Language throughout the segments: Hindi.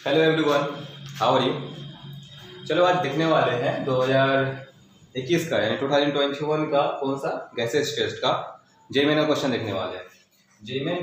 Hello everyone, how are you. चलो आज देखने वाले हैं 2021 का यानी 2021 का कौन सा गैसेस टेस्ट का जेईई का क्वेश्चन देखने वाले हैं। जेईई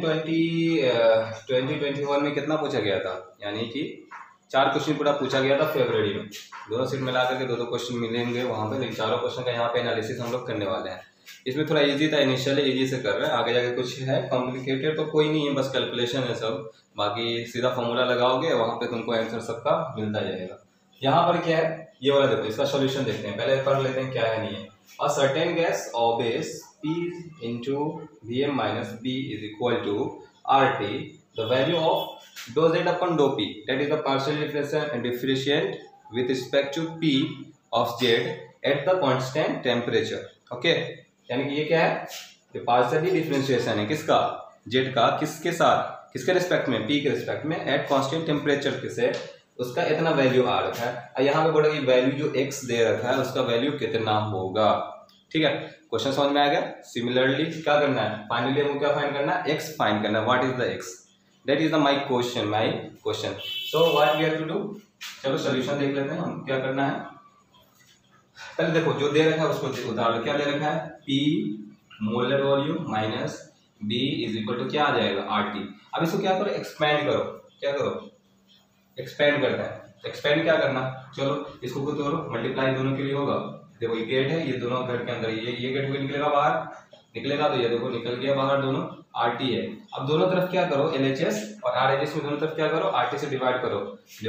2021 में कितना पूछा गया था, यानी कि 4 क्वेश्चन पूरा पूछा गया था फरवरी में। दोनों सीट मिला करके दो क्वेश्चन मिलेंगे वहाँ पे, लेकिन चारों क्वेश्चन का यहाँ पे एनालिसिस हम लोग करने वाले हैं। इसमें थोड़ा इजी था, इनिशियली इजी से कर रहे हैं, आगे जाके कुछ है कॉम्प्लिकेटेड तो कोई नहीं है, बस कैलकुलेशन है सब। बाकी सीधा फॉर्मूला लगाओगे वहाँ पे तुमको आंसर सबका मिलता जाएगा। यहाँ पर क्या है ये वाला देखो, इसका सॉल्यूशन देखते हैं, पहले पढ़ लेते हैं क्या है नहीं है। A certain gas obeys P into Vm minus B is equal to RT, the value of dou Z upon dou P, that is the partial differentiate with respect to P of Z at the constant temperature. Okay, यानी कि ये क्या है, ये पार्शियली डिफरेंशिएशन है किसका, जेड का, किसके साथ, किसके रिस्पेक्ट में, पी के रिस्पेक्ट में, एट कांस्टेंट टेम्परेचर से उसका इतना वैल्यू आ रखा है। और यहाँ पे बोला कि वैल्यू जो एक्स दे रखा है उसका वैल्यू कितना होगा। ठीक है, क्वेश्चन समझ में आ गया। सिमिलरली क्या करना है, फाइनली हमको क्या फाइंड करना है, एक्स फाइंड करना है। What is the x, that is the my question. So what we have to do, चलो सोल्यूशन देख लेते हैं हम क्या करना है। पहले देखो जो दे रखा है उसको उतार लो। क्या दे रखा है, P molar volume minus B is equal to क्या आ जाएगा, RT। अब इसको क्या करो, एक्सपेंड करो। क्या करो, एक्सपेंड करता है। एक्सपेंड क्या करना, चलो इसको को तोड़ो, मल्टीप्लाई दोनों के लिए होगा। देखो ये गेट है, ये दोनों घर के अंदर, ये गेट हुए निकलेगा बाहर, निकलेगा तो ये देखो निकल गया बाहर, दोनों RT है। अब दोनों तरफ क्या करो, LHS और RHS में दोनों तरफ क्या करो, RT से डिवाइड करो,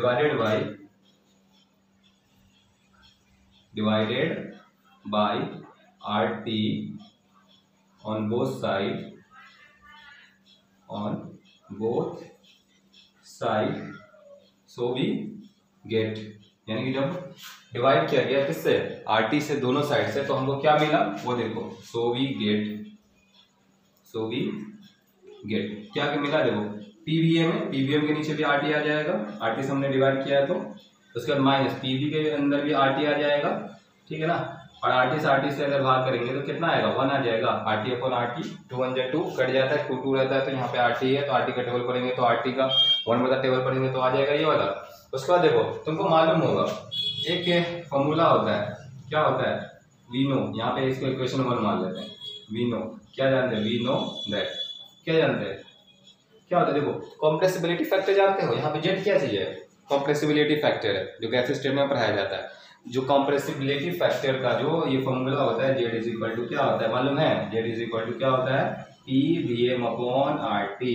divided by RT on both side, so we get, यानी कि जब डिवाइड किया गया किससे, RT से, दोनों साइड से, तो हमको क्या मिला वो देखो, so we get क्या मिला देखो, PVM है, PVM के नीचे भी RT आ जाएगा, RT से हमने डिवाइड किया है तो उसके बाद माइनस PV के अंदर भी RT आ जाएगा। ठीक है ना, और RT से अगर भाग करेंगे तो कितना आएगा, 1 आ जाएगा। RT अपॉन RT, 2 1 जा 2 कट जाता है, 2 2 रहता है, तो यहाँ पे RT है तो RT का टेबल पढ़ेंगे तो RT का 1 बटा टेबल पढ़ेंगे तो आ जाएगा ये वाला। उसके बाद देखो तुमको मालूम होगा एक फॉर्मूला होता है, क्या होता है, वी नो, यहाँ पे इसको इक्वेशन 1 मान लेते हैं। वी नो क्या जानते हैं, वी नो दैट, क्या जानते हैं, क्या होता है, देखो कॉम्प्रेसिबिलिटी फैक्टर जानते हो, यहाँ पे जेड क्या चाहिए, कॉम्प्रेसिबिलिटी फैक्टर है जो गैस स्टेट में पढ़ाया जाता है। जो कॉम्प्रेसिबिलिटी फैक्टर का जो ये फॉर्मूला होता है, जेड इज इक्वल टू क्या होता है मालूम है, जेड इज इक्वल टू क्या होता है, PVM अपॉन RT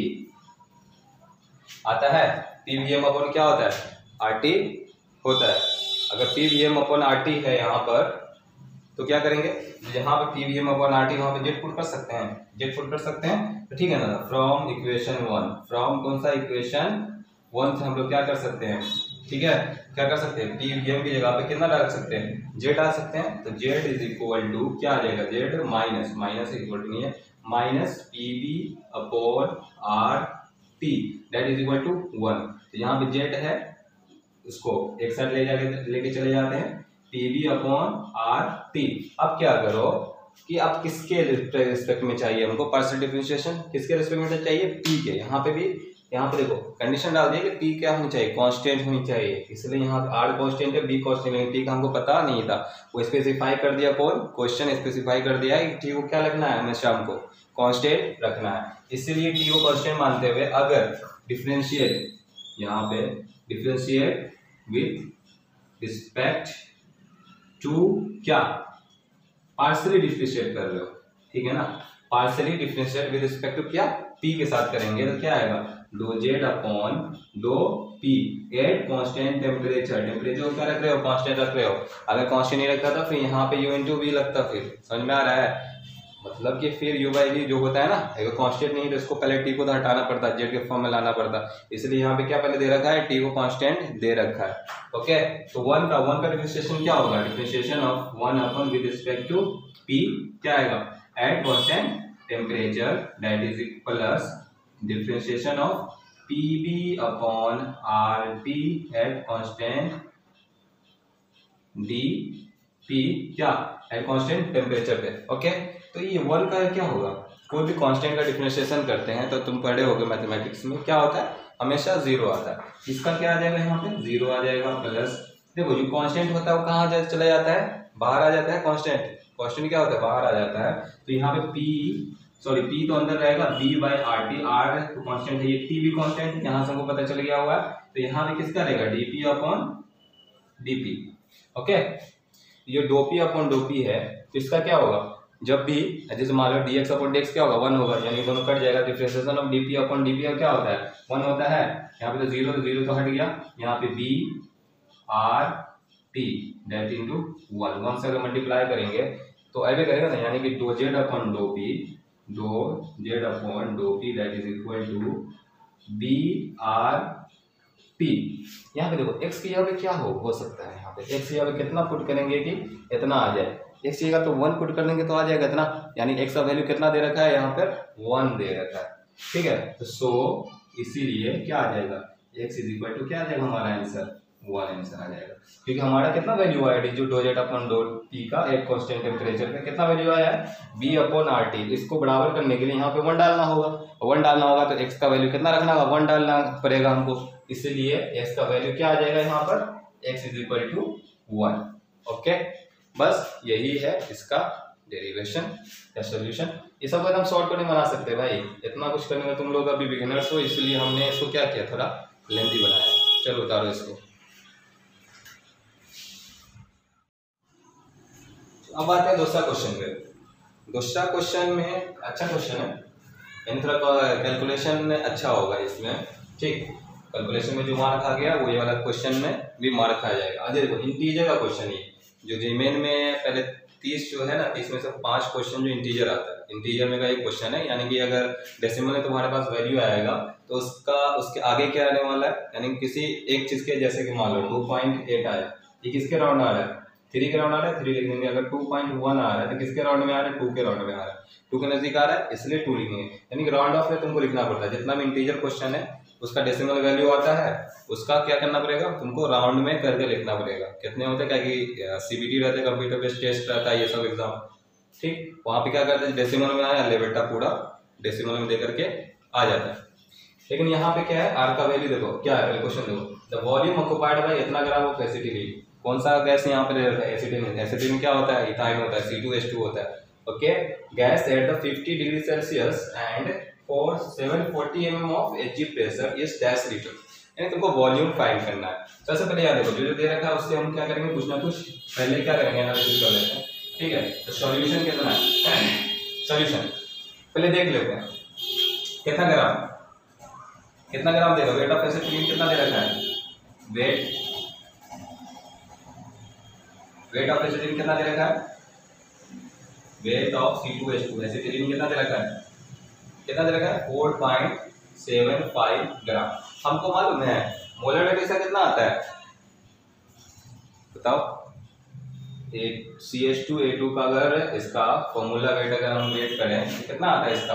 आता है। PVM अपॉन क्या होता है, RT होता है। अगर PVM अपॉन RT है यहाँ पर तो क्या करेंगे, यहाँ पे PVM अपॉन RT वहाँ पे जेड पुट कर सकते हैं, तो ठीक है ना। फ्रॉम इक्वेशन 1, फ्रॉम कौन सा, इक्वेशन 1 से हम लोग क्या कर सकते हैं, ठीक है, क्या कर सकते हैं, PVM की जगह पे कितना डाल सकते हैं, जेड डाल सकते हैं। तो जेड इज इक्वल टू क्या आ जाएगा, जेड माइनस इक्वल टू नहीं है, minus PV upon RT that is equal to 1। तो यहाँ पे जेड है, उसको एक साइड लेके चले जाते हैं, PV अपॉन RT। अब क्या करो कि अब किसके रिस्पेक्ट में चाहिए हमको पार्शियल डिफरेंशिएशन, किसके रिस्पेक्ट में चाहिए, P के। यहाँ पे भी, यहाँ पे देखो कंडीशन डाल दिया कि P क्या होनी चाहिए, कांस्टेंट होनी चाहिए, इसलिए यहाँ पे R कांस्टेंट है, B कांस्टेंट है। T का हमको पता नहीं था, वो स्पेसिफाई कर दिया, कौन, क्वेश्चन स्पेसिफाई कर दिया है कि T को क्या रखना है, हमेशा हमको कांस्टेंट रखना है। इसीलिए T को कांस्टेंट मानते हुए अगर डिफरेंशिएट, यहाँ पे डिफरेंशिएट विथ रिस्पेक्ट टू क्या, पार्शियली डिफरेंशिएट कर रहे हो, ठीक है ना, partially differentiate with respect to क्या, P के साथ करेंगे तो क्या आएगा, dou Z upon dou P at constant temperature. Temperature क्या रख रहे हो, कांस्टेंट रख रहे हो। अगर कांस्टेंट नहीं रखता था फिर यहाँ पे U इंटू V लगता, फिर समझ में आ रहा है, मतलब कि फिर U बाई V जो होता है ना, अगर कांस्टेंट नहीं तो इसको पहले T को तो हटाना पड़ता, Z के फॉर्म में लाना पड़ता, इसलिए यहाँ पे क्या पहले दे रखा है, T को कांस्टेंट दे रखा है। ओके, तो 1 का डिफरेंशिएशन क्या होगा, differentiation of 1 upon with respect to P क्या आएगा, at constant temperature that is plus differentiation of PV upon RT at constant DP क्या, एट कांस्टेंट टेम्परेचर पे। ओके, तो ये 1 का क्या होगा, कोई भी कांस्टेंट का डिफरेंशिएशन करते हैं तो तुम पढ़े होगे मैथमेटिक्स में क्या होता है, हमेशा 0 आता है। इसका क्या आ जाएगा यहाँ पे 0 आ जाएगा प्लस, देखो जो कांस्टेंट होता है वो कहाँ चला जाता है, बाहर आ जाता है। कांस्टेंट क्या होता है, बाहर आ जाता है। तो यहाँ पे P तो अंदर रहेगा, B/RT, R तो कांस्टेंट है, ये T भी कांस्टेंट है, यहाँ से हमको पता चल गया हुआ है। तो यहाँ पे किसका रहेगा dP/dP। ओके, ये dP/dP है, तो इसका क्या होगा, जब भी जैसे मान लो dx/dx क्या होगा 1 होगा, यानी दोनों कट जाएगा। डिफरेंशिएशन ऑफ dP/dP क्या होता है 1 होता है। यहाँ पे तो 0 तो हट गया, यहाँ पे B/RT डेट इंटू 1 से अगर मल्टीप्लाई करेंगे तो ऐसे करेगा ना, यानी कि 2z/dP that is equal to B/RT। यहाँ पे देखो x की जगह पे क्या हो सकता है, यहाँ पे x की जगह पे कितना पुट करेंगे कि इतना आ जाए। x की जगह तो 1 पुट कर देंगे तो आ जाएगा इतना, यानी x का वैल्यू कितना दे रखा है, यहाँ पर 1 दे रखा है। ठीक है, तो सो इसीलिए क्या आ जाएगा x इज इक्वल टू क्या आ जाएगा हमारा आंसर 1 आंसर आ जाएगा, क्योंकि हमारा कितना वैल्यू आया है जो dz/dP का एक कांस्टेंट टेम्परेचर पे कितना वैल्यू आया है B/RT। इसको बराबर करने के लिए यहाँ पे 1 डालना होगा, 1 डालना होगा तो x का वैल्यू कितना रखना होगा 1 डालना पड़ेगा हमको, इसलिए x का वैल्यू क्या आ जाएगा यहाँ पर x is equal to 1। Okay, बस यही है इसका डेरिवेशन या सोल्यूशन। ये सब हम शॉर्ट कट में बना सकते हैं भाई, इतना कुछ करने में तुम लोग अभी बिगिनर्स हो, इसलिए हमने इसको क्या किया थोड़ा लेंथी बनाया। चलो उतारो इसको। अब आते हैं दूसरा क्वेश्चन पे। दूसरा क्वेश्चन में अच्छा क्वेश्चन है, यानी थोड़ा कैलकुलेशन अच्छा होगा इसमें। ठीक, कैलकुलेशन में जो मार्क आ गया वो ये वाला क्वेश्चन में भी मार्क आ जाएगा। अजय देखो इंटीजर का क्वेश्चन है, जो जीमेन में पहले 30 जो है ना 30 में से 5 क्वेश्चन जो इंटीजर आता है, इंटीजर में का एक क्वेश्चन है, यानी कि अगर डेसिमल में तुम्हारे पास वैल्यू आएगा तो उसके आगे क्या आने वाला है, यानी किसी एक चीज के, जैसे कि मान लो 2.8 आया, ये किसके राउंड आ रहा है 3 के राउंड आ रहा है, 3 लिख देंगे। अगर 2.1 आ रहा है तो किसके राउंड में आ रहा है 2 के राउंड में आ रहा है, 2 के नजदीक आ रहा है इसलिए 2 लिखेंगे। यानी कि राउंड ऑफ में तुमको लिखना पड़ता है, जितना भी इंटीजर क्वेश्चन है उसका डेसिमल वैल्यू आता है उसका क्या करना पड़ेगा तुमको राउंड में करके लिखना पड़ेगा। कितने होते हैं, क्या कि CBT रहते हैं, कंप्यूटर बेस्ड टेस्ट रहता है ये सब एग्जाम। ठीक, वहाँ पे क्या करते हैं डेसिमल में आया ले बेटा पूरा डेसिमल में दे करके आ जाता है। लेकिन यहाँ पे क्या है आर का वैल्यू देखो क्या है, क्वेश्चन देखो द वॉल्यूम ऑक्युपाइड बाय इतना ग्राम ऑफ एसिटिलीन। कौन सा गैस यहाँ पे दे रखा है एसिटिलीन। एसिटिलीन क्या होता है इथाइन होता है, C2H2 होता है। Okay, gas at the 50 degree Celsius and for 740 mm of Hg pressure is dash litre. यानी तुमको वॉल्यूम फाइंड करना है। सबसे पहले याद देखो जो दे रखा है उससे हम क्या करेंगे, कुछ ना कुछ पहले क्या करेंगे एनालिसिस कर लेते हैं। ठीक है, तो सॉल्यूशन कितना है, सॉल्यूशन पहले देख लेते हैं कितना ग्राम देगा। वेट ऑफ एसिटिलीन कितना दे रखा है, वेट ऑफ एसिटिलीन कितना दे रखा है, वेट ऑफ C2H2 एसिटिलीन कितना दे रखा है, 4.75 ग्राम। हमको मालूम है मोलर वेट इसका कितना आता है बताओ। CH2A2 का अगर इसका फॉर्मूला वेट अगर हम वेट करें तो कितना आता है, इसका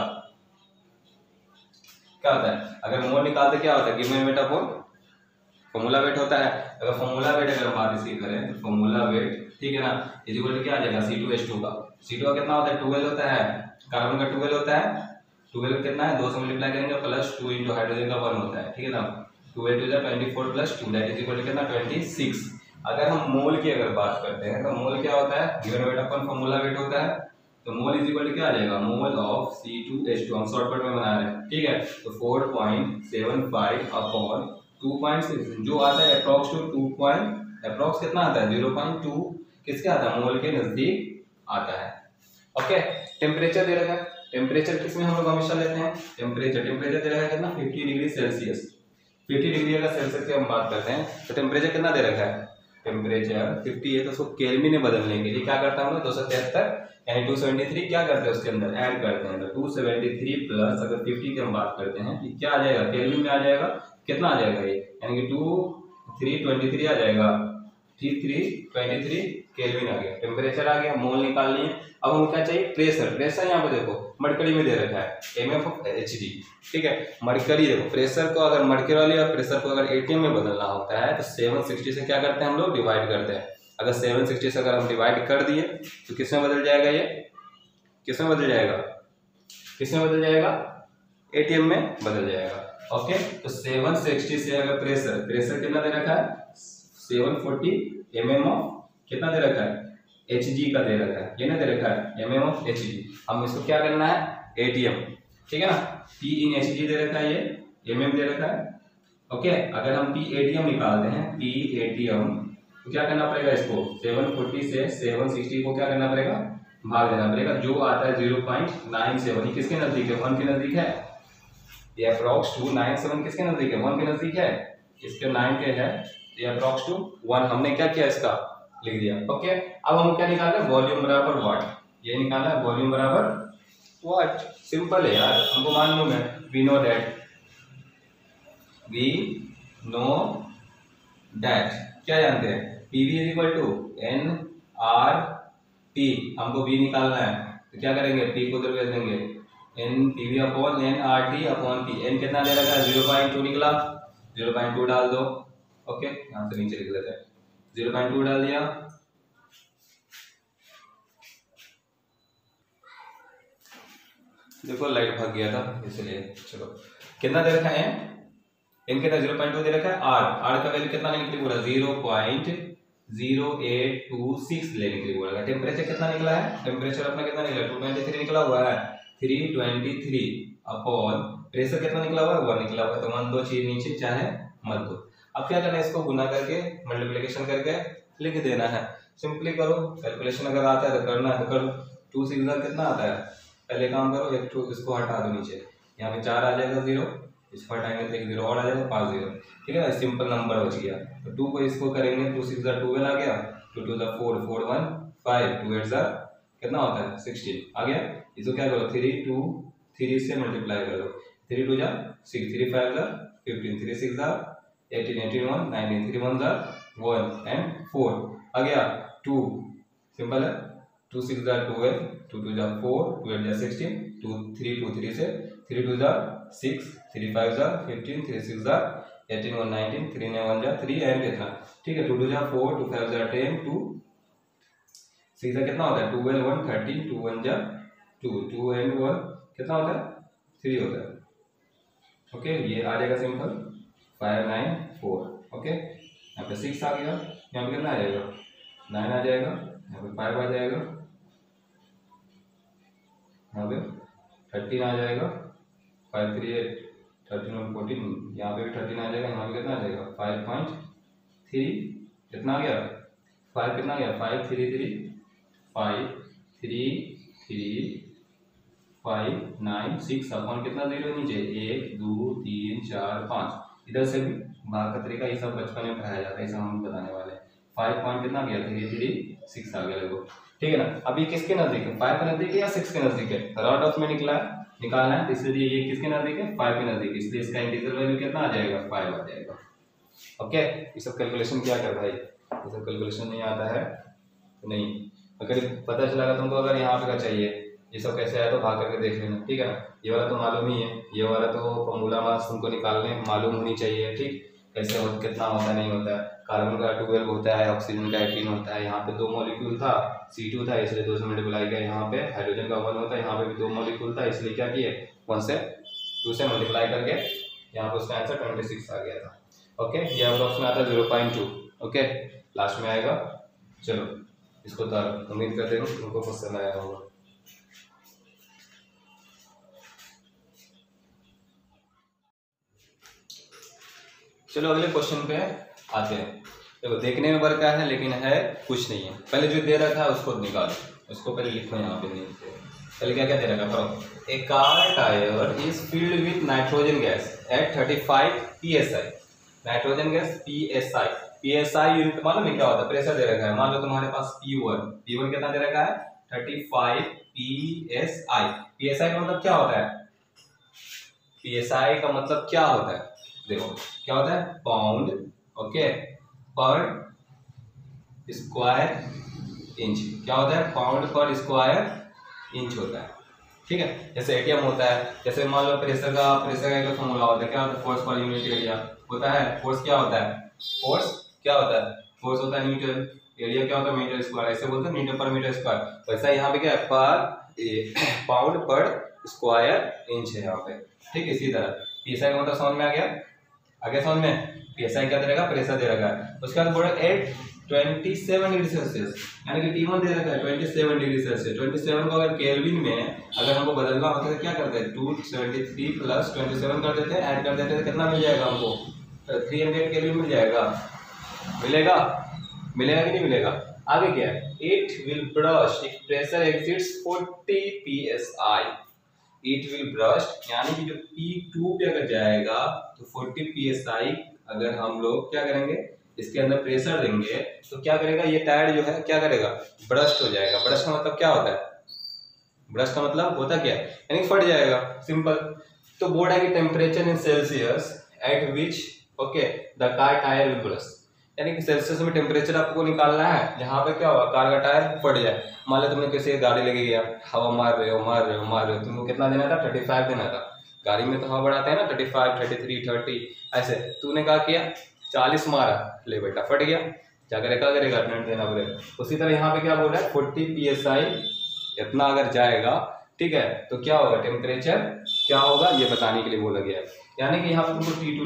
क्या होता है, अगर मोल निकालते क्या होता है given weight upon formula weight होता है। अगर फॉर्मूला वेट अगर हम बात इसकी करें तो फॉर्मूला वेट ठीक है ना इज इक्वल टू क्या आ जाएगा C2H2 का, C2 का कितना होता है 12 होता है, कार्बन का 12 होता है, 12 कितना है 2 से मल्टीप्लाई करेंगे प्लस 2 इंटू हाइड्रोजन का 1 होता है। ठीक है ना, 12 two 24 plus 2 that is equal to कितना 26। अगर हम मोल की अगर बात करते हैं तो मोल क्या होता है given weight upon formula weight होता है, तो मोल इज इक्वल टू क्या आ जाएगा मोल ऑफ C2H2 हम शॉर्टकट में बना रहे हैं। ठीक है, तो 4.75 अपॉन 2.6 जो आता है अप्रॉक्स टू 2 अप्रॉक्स कितना आता है 0.2 किसके आता है मोल के नजदीक आता है। ओके, टेम्परेचर दे रखा है, टेम्परेचर किसमें हम लोग हमेशा लेते हैं टेम्परेचर दे रखा है कितना 50 डिग्री सेल्सियस। 50 डिग्री अगर सेल्सियस की हम बात करते हैं तो टेम्परेचर कितना दे रखा है, टेम्परेचर 50 है तो उसको केल्विन में बदलने के लिए क्या करता है हम लोग 273 यानी 273 क्या करते हैं उसके अंदर ऐड करते हैं, तो 273 प्लस अगर 50 की हम बात करते हैं तो क्या आ जाएगा केल्विन में आ जाएगा, कितना आ जाएगा ये यानी कि 323 आ जाएगा, 323 केल्विन आ गया, टेम्परेचर आ गया, मोल निकालनी है। अब हमें क्या चाहिए प्रेशर यहाँ पे देखो मरकरी में दे रखा है MF ऑफ HD। ठीक है, मरकरी देखो प्रेशर को अगर मरकरी वाली या प्रेशर को अगर ATM में बदलना होता है तो 760 से क्या करते हैं हम लोग डिवाइड करते हैं। अगर 760 से अगर हम डिवाइड कर दिए तो किसमें बदल जाएगा, ये किसमें बदल जाएगा ATM में बदल जाएगा। ओके, तो 760 से अगर प्रेशर कितना दे रखा है 740 mm ऑफ कितना दे रखा है Hg का दे रखा है, ये ना दे रखा है mm ऑफ Hg। हम इसको क्या करना है ATM, ठीक है ना, P in Hg दे रखा है, ये mm दे रखा है। ओके, अगर हम P ATM निकालते हैं P ATM तो क्या करना पड़ेगा, इसको 740 से 760 को क्या करना पड़ेगा भाग देना पड़ेगा, जो आता है 0.97। ये किसके नजदीक है 1 के नजदीक है, ये अप्रॉक्स टू 97 किसके नजदीक है 1 के नजदीक है, इसके 9 के है, ये अप्रॉक्स टू 1 हमने क्या किया इसका लिख दिया। ओके, अब हम क्या निकाल रहे हैं वॉल्यूम बराबर वाट, ये निकालना है वॉल्यूम बराबर वाट, सिंपल है यार, हमको मालूम है वी नो दैट क्या जानते हैं PV is equal to NRT, हमको V निकालना है तो क्या करेंगे P को उधर भेज देंगे NPV upon NRT upon P। N कितना दे रखा है 0.2 निकला, 0.2 डाल दो। ओके, यहाँ से नीचे लिख लेते हैं 0.2 डाल दिया, देखो लाइट भाग गया था इसलिए। चलो कितना दे रखा है N कितना 0.2 दे रखा है, R का वैल्यू कितना लेने के लिए बोला 0.0826 लेने के लिए बोला। टेम्परेचर कितना निकला है, टेम्परेचर अपना कितना निकला 223 निकला हुआ है, 323 अपॉन प्रेशर कितना निकला हुआ है 1 निकला हुआ है, तो 1 2 चीज नीचे चाहे मत दो। अब क्या करना है इसको गुना करके मल्टीप्लिकेशन करके लिख देना है, सिंपली करो, कैलकुलेशन अगर आता है तो करना है तो करो। 2 6 कितना आता है, पहले काम करो, एक इसको हटा दो नीचे, यहाँ पे 4 आ जाएगा 0, इसको हटाएंगे तो एक 0 और आ जाएगा 5 0, ठीक है ना, सिंपल नंबर बच गया। तो 2 को इसको करेंगे 2 6 12 आ गया, 2 2 4 4 1 5 2 8 कितना होता है 16 आ गया। इसको क्या करो 3 2 3 से मल्टीप्लाई कर दो, 3 2 6 3 5 15 3 6 18 18 1 19 3 1 1 एंड 4 आ गया 2, सिंपल है 2 6 12 2 2 4 2 8 16 2 3 2 3 से 3 2 6 3 5 15 3 6 18 1 19 3 9 1 3 एंड कितना, ठीक है 2 2 4 2 5 10 2 6 कितना होता है 12 1 13 2 1 2 2 एंड 1 कितना होता है 3 होता है। ओके, ये आ जाएगा सिंपल 5 9 4। ओके, यहाँ पे 6 आ गया, यहाँ पे कितना आ जाएगा 9 आ जाएगा, यहाँ पे 5 आ जाएगा, यहाँ पे 13 आ जाएगा, 5 3 8 13 1 14, यहाँ पे भी 13 आ जाएगा, यहाँ पे कितना आ जाएगा 5.3 कितना आ गया 5 कितना आ गया 5 3 3 5 3 3 5 9 6 अपॉन कितना 0 नीचे 1 2 3 4 5, इधर से भी भाग का तरीका ये सब बचपन में पढ़ाया जाता है, ये सब हम बताने वाले हैं। 5 पॉइंट कितना गया 3 3 6 आ गया लगभग, ठीक है ना। अभी किसके नजदीक है 5 के नजदीक है या 6 के नजदीक है, रॉड ऑफ में निकालना है, तो इसलिए ये किसके नजदीक है 5 के नजदीक, इसलिए इसका इंटीग्रल वैल्यू कितना आ जाएगा 5 आ जाएगा। ओके, ये सब कैलकुलेशन क्या कर भाई, ये सब कैलकुलेशन नहीं आता है तो नहीं, अगर पता चला तुमको अगर यहाँ पे का चाहिए ये सब कैसे आया तो भाग करके देख लेना, ठीक है ना। ये वाला तो मालूम ही है, ये वाला तो फॉर्मूला मास तुमको निकालने मालूम होनी चाहिए, ठीक कैसे हो कितना होता नहीं होता है। कार्बन का 12 होता है, ऑक्सीजन का 18 होता है, यहाँ पे 2 मॉलिक्यूल था C2 था इसलिए 2 से मल्टीप्लाई किया, यहाँ पे हाइड्रोजन का 1 होता है, यहाँ पे भी 2 मॉलिक्यूल था इसलिए क्या किए 1 से 2 से मल्टीप्लाई करके यहाँ पे उसका आंसर 26 आ गया था। ओके, ये अप्रॉक्स में आता है 0.2। ओके, लास्ट में आएगा। चलो इसको तो उम्मीद करते हो तुमको पसंद आया होगा। चलो अगले क्वेश्चन पे आते हैं। देखो देखने में बड़का है लेकिन है कुछ नहीं है। पहले जो दे रखा है उसको निकालो, उसको पहले लिखो यहाँ पे नहीं। पहले क्या क्या दे रखा है पढ़ो। A car tyre is filled with nitrogen gas at 35 psi। Nitrogen gas psi unit मालूम है क्या होता है, प्रेशर दे रखा है। मान लो तुम्हारे पास P1 कितना दे रखा है 35 psi का मतलब क्या होता है, psi का मतलब क्या होता है देखो क्या होता है pound okay per square inch. क्या होता है पाउंड पर स्क्वायर इंच होता है, ठीक है। जैसे एटीएम होता है, जैसे मान लो प्रेशर का एक फॉर्मूला होता है, क्या होता है फोर्स पर यूनिट एरिया होता है। फोर्स क्या होता है, फोर्स होता है न्यूटन, एरिया क्या होता है मीटर स्क्वायर, ऐसे बोलते हैं मीटर पर मीटर स्क्वायर। वैसा यहाँ पे क्या है पर पाउंड पर स्क्वायर इंच है यहाँ पे, ठीक है। इसी तरह PSI का मतलब समझ में आ गया समझ में। PSI क्या दे रखा है, प्रेशर दे रखा है। उसके बाद बोला एट 27 डिग्री सेल्सियस, यानी कि T1 दे रखा है 27 डिग्री सेल्सियस। 27 को अगर केल्विन में अगर हमको बदलना होता है तो क्या करते हैं, 273 प्लस 27 कर देते हैं, ऐड कर देते हैं, तो कितना मिल जाएगा हमको, 300 केल्विन मिल जाएगा। मिलेगा कि नहीं मिलेगा। आगे क्या है, it will burst if pressure exceeds 40 psi। It will burst यानी कि जो P2 पे अगर जाएगा तो 40 psi अगर हम लोग क्या करेंगे, इसके अंदर प्रेशर देंगे तो क्या करेगा, ये टायर जो है क्या करेगा, ब्रस्ट हो जाएगा। ब्रस्ट का मतलब क्या होता है, ब्रस्ट का मतलब होता क्या है, यानी फट जाएगा, सिंपल। तो बोर्ड है कि temperature in Celsius at which okay the car tyre will burst, यानी कि सेल्सियस में टेम्परेचर आपको निकालना है जहाँ पे क्या होगा, कार का टायर फट जाए। मान लो तुमने किसी गाड़ी लेके गया, हवा मार रहे हो, तुमको कितना देना था, 35 देना था। गाड़ी में तो हवा बढ़ाते हैं ना, 35, 33, 30 ऐसे। तूने क्या किया, 40 मारा, ले बेटा फट गया, क्या करेगा करंट देना पड़ेगा। उसी तरह यहाँ पे क्या बोल रहा है, 40 psi इतना अगर जाएगा, ठीक है, तो क्या होगा, टेम्परेचर क्या होगा ये बताने के लिए बोला गया है। यानी कि यहाँ पे तुमको T2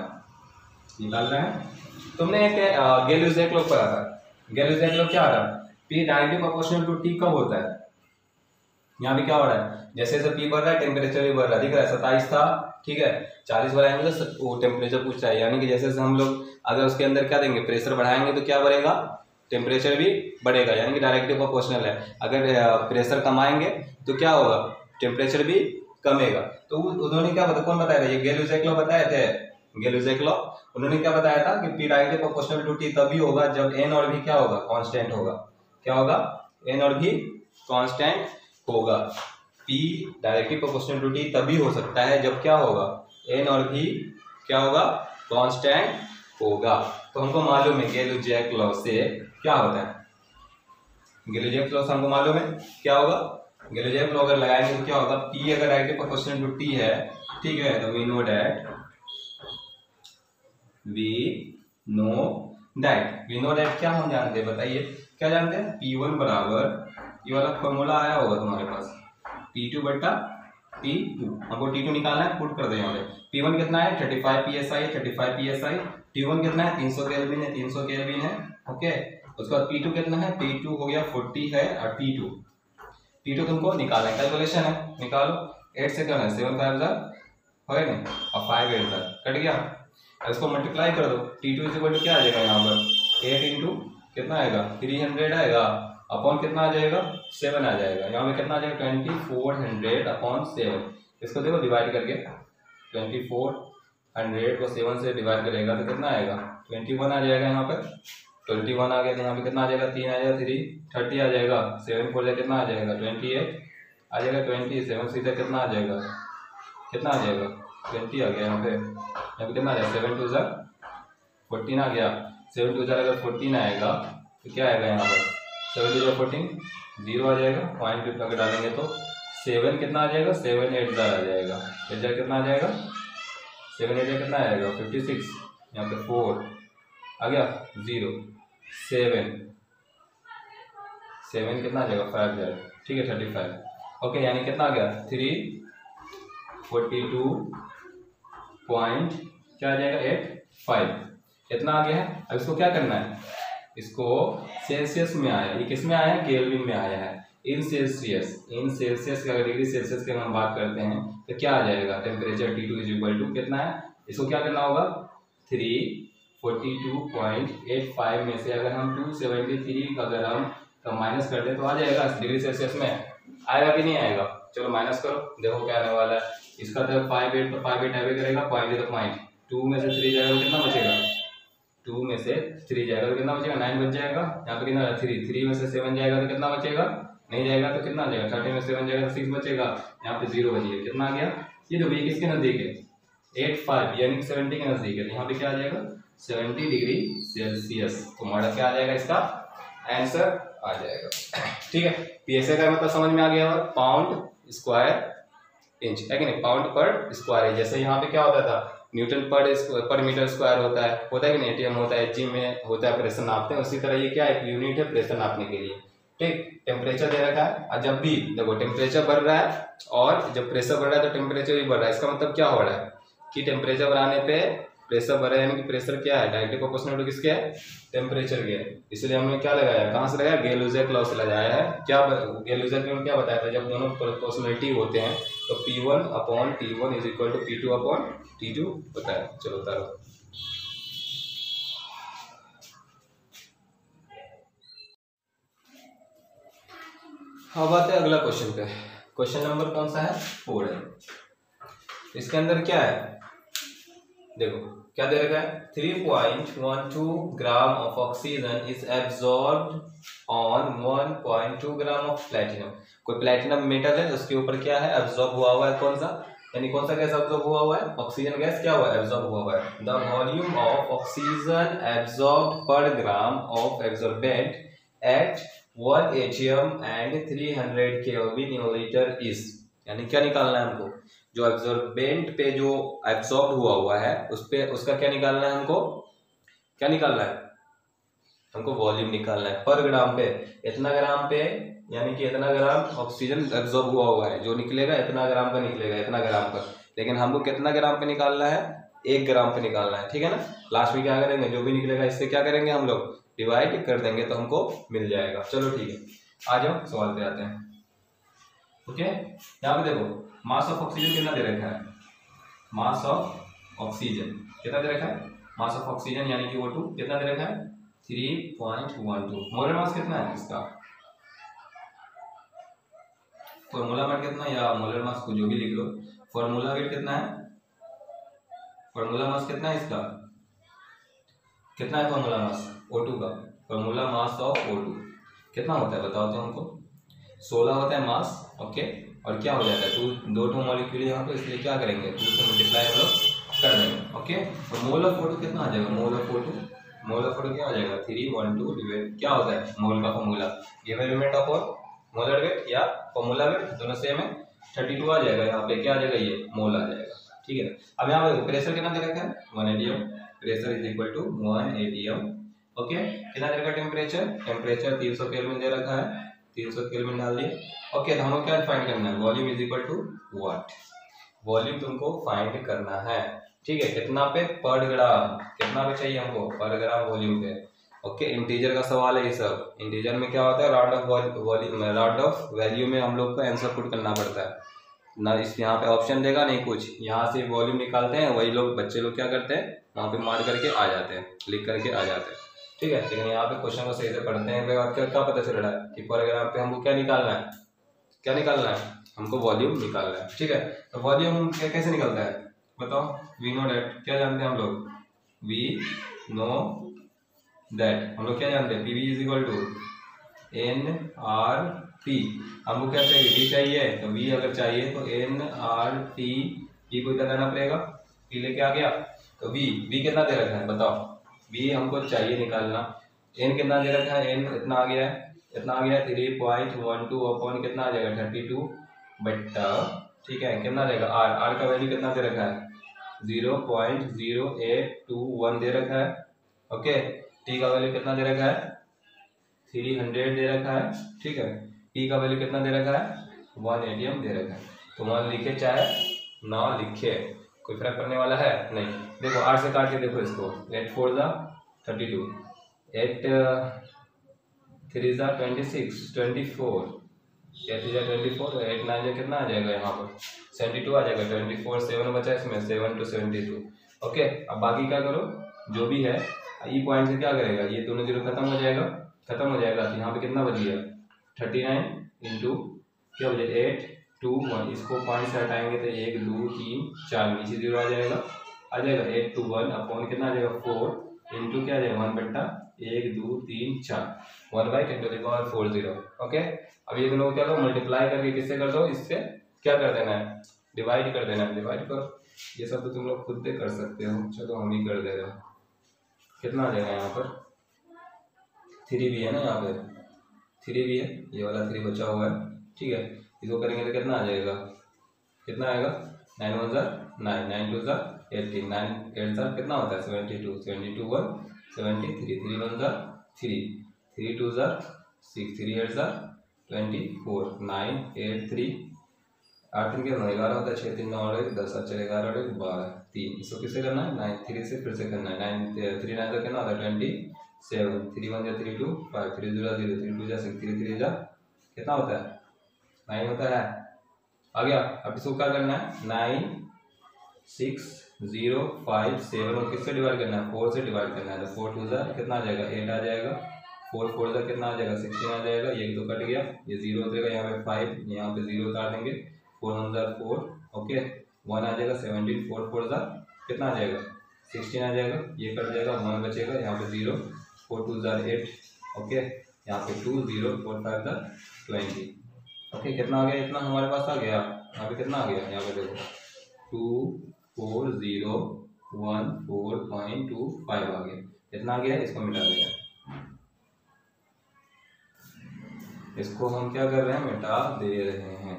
निकाल रहे हैं। तुमने एक गैल्यूजेक लॉ पढ़ा था। गैल्यूजेक लॉ क्या था, P directly proportional to T कब होता है। यहाँ पे क्या हो रहा है, जैसे जैसे P बढ़ रहा है टेम्परेचर भी बढ़ रहा है, दिख रहा है 27 था, ठीक है, 40 बढ़ाएंगे तो वो टेम्परेचर पूछता है। यानी कि जैसे जैसे हम लोग अगर उसके अंदर क्या देंगे, प्रेशर बढ़ाएंगे तो क्या बढ़ेगा, टेम्परेचर भी बढ़ेगा, यानी कि डायरेक्टली प्रोपोर्शनल है। अगर प्रेशर कमाएंगे तो क्या होगा, टेम्परेचर भी कमेगा। तो उन्होंने क्या कौन बताया था, ये गैल्यूजेक लॉ बताए थे, गैल्यूजेक लॉ। उन्होंने क्या बताया था कि P directly proportional to T तभी होगा जब N और V क्या होगा, कांस्टेंट होगा। क्या होगा, N और V कांस्टेंट होगा। P directly proportional to T तभी हो सकता है जब क्या होगा, N और V क्या होगा, कांस्टेंट होगा। तो हमको मालूम है गैल्यूजेक लॉ से क्या होता है, गैल्यूजेक लॉ से हमको मालूम है क्या होगा, गैल्यूजेक लॉ अगर लगाएंगे तो क्या होगा, P अगर डायरेक्टली प्रोपोर्शनल टू T है, ठीक है, तो वी नो दैट क्या हम जानते हैं, बताइए क्या जानते हैं, P1 बराबर, ये वाला फॉर्मूला आया होगा तुम्हारे पास, P2 बटा T2। हमको T2 निकालना है, पुट कर दे यहाँ पे। P1 कितना है, 35 psi। T1 कितना है, 300 केल्विन है, ओके। उसके बाद P2 कितना है, P2 हो गया 40 है, और T2 तुमको निकालना है, कैलकुलेशन है, निकालो। 8 से करना है, 7 5 हो नहीं, और 5 8 कट गया। इसको मल्टीप्लाई कर दो, T2 इक्वल टू क्या आ जाएगा, यहाँ पर 8 इंटू कितना आएगा, 300 आएगा, अपॉन कितना आ जाएगा, 7 आ जाएगा। यहाँ पे कितना आ जाएगा, 2400 अपॉन 7। इसको देखो डिवाइड करके, 2400 को 7 से डिवाइड करेगा तो कितना आएगा, 21 आ जाएगा। यहाँ पर 21 आ गया, तो यहाँ पे कितना आ जाएगा, 3 आ जाएगा, 3 30 आ जाएगा, 7 4 कितना आ जाएगा, 28 आ जाएगा, 27 सीधा कितना आ जाएगा, 20 आ गया। यहाँ पे कितना आ जाएगा, 7 2 14 आ गया। 7 2 अगर 14 आएगा तो क्या आएगा, यहाँ पर 7 2 14 0 आ जाएगा, पॉइंट अगर डालेंगे तो 7 कितना आ जाएगा, 7 8 आ जाएगा, कितना आ जाएगा, 7 8 कितना आएगा, 56। यहाँ पे 4 आ गया, 0 7 कितना आ जाएगा, 5 जाएगा, ठीक है, 35 ओके। यानी कितना आ गया, 342 पॉइंट क्या आ जाएगा, 85 इतना आ गया है। अब इसको क्या करना है, इसको सेल्सियस में आया, ये किस में आया है, केल्विन में आया है। इन सेल्सियस का डिग्री सेल्सियस की हम बात करते हैं तो क्या आ जाएगा, temperature T2 is equal to कितना है, इसको क्या करना होगा, 342.85 में से अगर हम 273 अगर हम माइनस कर दें तो आ जाएगा डिग्री सेल्सियस में, आएगा कि नहीं आएगा। चलो माइनस करो, देखो क्या आने वाला है। इसका तो 5 8 तो 5 8 ऐवे करेगा, पॉइंट है तो पॉइंट 2 में से 3 जाएगा तो कितना बचेगा, 2 में से 3 जाएगा तो कितना बचेगा, 9 बच जाएगा। यहाँ पे कितना 3 में से 7 जाएगा तो कितना बचेगा, नहीं जाएगा तो कितना आ जाएगा, 30 में 7 जाएगा तो 6 बचेगा। यहाँ पे 0 बचेगा, कितना आ गया, ये तो ये किसके नजदीक है, 85 यानी 70 के नजदीक है। यहाँ पे क्या आ जाएगा, 70 डिग्री सेल्सियस। तुम्हारा क्या आ जाएगा, इसका आंसर आ जाएगा, ठीक है। PSI का मतलब समझ में आ गया, पाउंड स्क्वायर इंच है कि नहीं, पाउंड पर स्क्वायर इंच। जैसे यहाँ पे क्या होता था, न्यूटन पर मीटर स्क्वायर होता है कि नहीं, ATM होता है, जिम में होता है, प्रेशर नापते हैं, उसी तरह ये क्या एक यूनिट है प्रेशर नापने के लिए, ठीक। टेम्परेचर दे रखा है, और जब भी देखो टेम्परेचर बढ़ रहा है और जब प्रेशर बढ़ रहा है तो टेम्परेचर भी बढ़ रहा है, इसका मतलब क्या हो रहा है, कि टेम्परेचर बढ़ाने पे प्रेशर बढ़े, यानी कि प्रेशर क्या है डायरेक्टली प्रोपोर्शनल टू किसके है, टेम्परेचर के है। इसलिए हमने क्या लगाया, कहाँ से लगाया, गेल-लीजेक लॉ से लगाया है। क्या गेल-लीजेक ने क्या बताया था, जब दोनों प्रोपोर्शनलिटी होते हैं तो P1/T1 is equal to P2/T2 होता है। चलो उतारो। अब आते हैं अगला क्वेश्चन पे। क्वेश्चन नंबर कौन सा है, 4 है। इसके अंदर क्या है, देखो क्या दे रखा है, 3.12 gram of oxygen is absorbed on 1.2 gram of platinum. कोई प्लेटिनम मेटल है, उसके ऊपर क्या है, एब्जॉर्ब हुआ हुआ है, कौन सा, यानी कौन सा गैस एब्जॉर्ब हुआ हुआ है, ऑक्सीजन गैस क्या हुआ है, एब्जॉर्ब हुआ हुआ है। The volume of oxygen absorbed per gram of absorbent at 1 atm and 300 kelvin in litre is, यानी क्या निकालना है हमको, जो एब्जॉर्बेंट पे जो एब्जॉर्ब हुआ है उस पे उसका क्या निकालना है हमको, क्या निकालना है हमको, वॉल्यूम निकालना है पर ग्राम पे, इतना ग्राम पे, यानी कि इतना ग्राम ऑक्सीजन एब्जॉर्ब हुआ है, जो निकलेगा इतना ग्राम का निकलेगा, इतना ग्राम का, लेकिन हमको कितना ग्राम पे निकालना है, 1 ग्राम पे निकालना है, ठीक है ना। लास्ट में क्या करेंगे, जो भी निकलेगा इससे क्या करेंगे हम लोग, डिवाइड कर देंगे तो हमको मिल जाएगा। चलो ठीक है, आ जाओ सवाल पे आते हैं। ओके, यहाँ पे देखो मास ऑफ ऑक्सीजन कितना दे रखा है, मास ऑफ ऑक्सीजन कितना दे रखा है, मास ऑफ ऑक्सीजन यानी कि O2 कितना दे रखा है, 3.12। मोलर मास कितना है इसका, फॉर्मूला वेट कितना, या मोलर मास को जो भी लिख लो, फॉर्मूला वेट कितना है, फॉर्मूला मास कितना है इसका, कितना है फॉर्मूला मास O2 का, फॉर्मूला मास ऑफ O2 कितना होता है बताओ तो हमको, 16 होता है मास। ओके, और क्या हो जाता है, दो मॉलिक्यूल यहाँ पे, इसलिए क्या करेंगे, 2 से मल्टीप्लाई हम लोग कर देंगे। ओके, तो मोल ऑफ O2 कितना आ जाएगा, मोल ऑफ O2 क्या हो जाएगा, 312 डिवाइड, क्या होता है मोल का formula, given element of molar weight या फॉर्मूला वेट दोनों सेम है, 32 आ जाएगा, यहाँ पे क्या आ जाएगा, ये मोल आ जाएगा, ठीक है। अब यहाँ पे प्रेशर कितना दे रखा है, 1 atm, pressure is equal to 1 atm। Okay, कितना दे रखा है, टेम्परेचर 300 केल्विन दे रखा है, 300 केल्विन डाल दिए। ओके, तो हमें क्या फाइंड करना है, volume is equal to what, volume तुमको फाइंड करना है, ठीक है। कितना पे, पर ग्राम, कितना पे चाहिए हमको, पर ग्राम वॉल्यूम पे। ओके, इंटीजर का सवाल है ये सब, इंटीजर में क्या होता है, रॉड ऑफ वैल्यू में हम लोग को आंसर पुट करना पड़ता है ना, इस यहाँ पे ऑप्शन देगा नहीं कुछ, यहाँ से वॉल्यूम निकालते हैं, वही लोग बच्चे लोग क्या करते हैं, वहाँ पे मार करके आ जाते हैं, लिख करके आ जाते हैं, ठीक है। लेकिन यहाँ पे क्वेश्चन को सही से पढ़ते हैं, क्या पता चल रहा है कि पर ग्राम पे हमको क्या निकालना है, क्या निकालना है, हमको वॉल्यूम निकालना है, ठीक है। तो वॉल्यूम कैसे निकलता है बताओ, वी नो डेट, क्या जानते हैं हम लोग, वी नो दैट, हम लोग क्या जानते हैं, P V is equal to NRT। हमको क्या चाहिए, V चाहिए, तो V अगर चाहिए तो NRT, P को इतना करना पड़ेगा, P लेके आ गया, तो V कितना दे रखा है बताओ, V हमको चाहिए निकालना, N कितना दे रखा है, N इतना आ गया है, इतना आ गया 3.12 अपॉन कितना आ जाएगा 32 बट्टा, ठीक है, कितना आ जाएगा R का वैल्यू कितना दे रखा है, 0.0821 दे रखा है। ओके, T का वैल्यू कितना दे रखा है, 300 दे रखा है, ठीक है। P का वैल्यू कितना दे रखा है, 1 atm दे रखा है, तो 1 लिखे चाहे ना लिखे कोई फर्क पड़ने वाला है नहीं। देखो 8 से काट के देखो इसको, 8 4 जा 32, 8 3 जा 26, 24, 8 जा 24, 8 9 जा कितना आ जाएगा, यहाँ पर 72 आ जाएगा, 24 7 बचा इसमें, 7 to 72। ओके, अब बाकी क्या करो, जो भी है ई पॉइंट से क्या करेगा, ये दोनों जीरो खत्म हो जाएगा, तो यहाँ पे कितना बच गया, 39 इंटू क्या बचे 8 2 1, इसको पॉइंट से हटाएंगे तो 1 2 3 4, नीचे जीरो आ जाएगा 8 2 1 अपॉन कितना आ जाएगा 4 इंटू क्या आ जाएगा 1 बट्टा 1 2 3 4, 1/10⁴0। ओके, अब ये दोनों को क्या करो, मल्टीप्लाई करके किससे कर दो, इससे क्या कर देना है, डिवाइड कर देना है, डिवाइड करो, ये सब तो तुम लोग खुद से कर सकते हो, चलो हम ही कर दे रहे हैं। कितना आ जाएगा यहाँ पर, 3 भी है ना, यहाँ पे 3 भी है, ये वाला 3 बचा हुआ है, ठीक है। इसको करेंगे तो कितना आ जाएगा, कितना आएगा, 9 1 9, 9 2 18, 9 8 कितना होता है 72, 72 1 73, 3 1 3, 3 2 6, 3 8 24, 9 8 3 8 3 के 9 11 होता है, 6 3 9 10 4 11 12, 3, इसको किससे करना है 9 3 से फिर से करना है 9 3 9 कितना होता है 27, 3 1 जा 3 2 5 3 0 0 3 2 जा 6 3 3 जा कितना होता है 9 होता है। आ गया। अब इसको क्या करना है 9 6 0 5 7 और किससे डिवाइड करना है 4 से डिवाइड करना है। तो 4 2 जा कितना आ जाएगा 8 आ जाएगा, 4 4 जा कितना आ जाएगा 16 आ जाएगा, ये तो कट गया, ये 0 उतरेगा, यहाँ पे 5 यहाँ पे 0 उतार देंगे, 4 1 जा 4 ओके 1 आ जाएगा, 17 4 4 जा कितना आ जाएगा 16 आ जाएगा, ये कट जाएगा 1 बचेगा, यहाँ पे 0 4 2 जा 8 ओके, यहाँ पे 2 0 4 5 जा 20 ओके। कितना आ गया इतना हमारे पास आ गया, यहाँ पे कितना आ गया, यहाँ पे देखो 2 4 0 1 4.25 आ गया, कितना आ गया, इसको मिटा देंगे। इसको हम क्या कर रहे हैं मिटा दे रहे हैं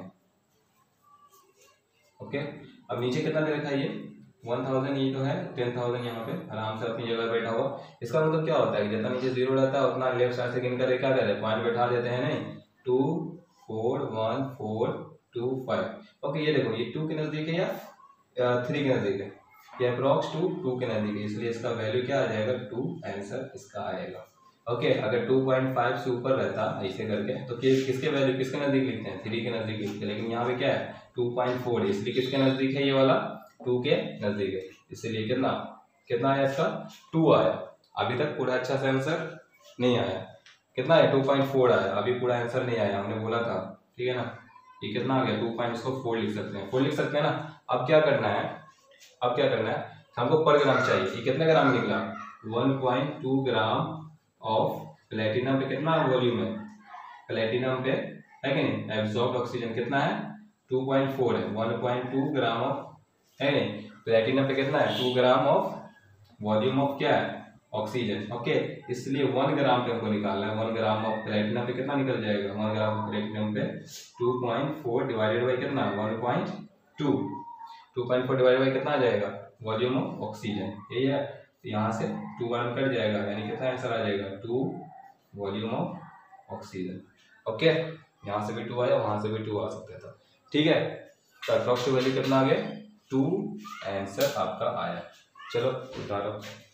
ओके। अब नीचे कितना दे रखा है ये 1000, ये तो है 10,000 यहाँ पे आराम से अपनी जगह बैठा हुआ। इसका मतलब क्या होता है कि जितना नीचे 0 रहता है उतना लेफ्ट साइड से गिन कर क्या करें पॉइंट बैठा देते हैं नहीं 2 4 1 4 2 5 ओके। ये देखो ये 2 के नज़दीक है या 3 के नज़दीक है, ये अप्रॉक्स 2 के नज़दीक है, इसलिए इसका वैल्यू क्या आ जाएगा 2, आंसर इसका आएगा ओके। अगर 2.5 से ऊपर रहता ऐसे करके तो किसके वैल्यू किसके नज़दीक लिखते हैं 3 के नज़दीक लिखते हैं, लेकिन यहाँ पे क्या है 2.4 है, इसलिए किसके नज़दीक है ये वाला 2 के नज़दीक है, इसलिए कितना कितना आया इसका 2 आया। अभी तक पूरा अच्छा सा आंसर नहीं आया, कितना है 2.4 आया, अभी पूरा आंसर नहीं आया, हमने बोला था ठीक है ना। ये कितना आ गया 2.4 लिख सकते हैं, 4 लिख सकते हैं ना। अब क्या करना है, अब क्या करना है हमको पर ग्राम चाहिए, ये कितने ग्राम निकला 1.2 ग्राम ऑफ प्लेटिनम पे कितना वॉल्यूम है, प्लेटिनम पे है कि नहीं, एब्जॉर्ब्ड ऑक्सीजन कितना है 2.4 है, 1.2 ग्राम ऑफ है नहीं, प्लेटिनम पे कितना है 2 ग्राम ऑफ वॉल्यूम ऑफ क्या है ऑक्सीजन ओके। इसलिए 1 ग्राम पे हमको निकालना है, 1 ग्राम ऑफ प्लेटिनम पे कितना निकल जाएगा 1 ग्राम ऑफ प्लेटिनम पे 2.4 डिवाइडेड बाई कितना 1.2, 2.4 डिवाइडेड बाई कितना आ जाएगा वॉल्यूम ऑफ ऑक्सीजन, यही है। यहाँ से 2 बार कट जाएगा, यानी कितना आंसर आ जाएगा 2 वॉल्यूम ऑफ ऑक्सीजन ओके। यहाँ से भी 2 आया, वहाँ से भी 2 आ सकता था ठीक है। तो अप्रॉक्स वैल्यू कितना आ गया 2, आंसर आपका आया। चलो उतारो।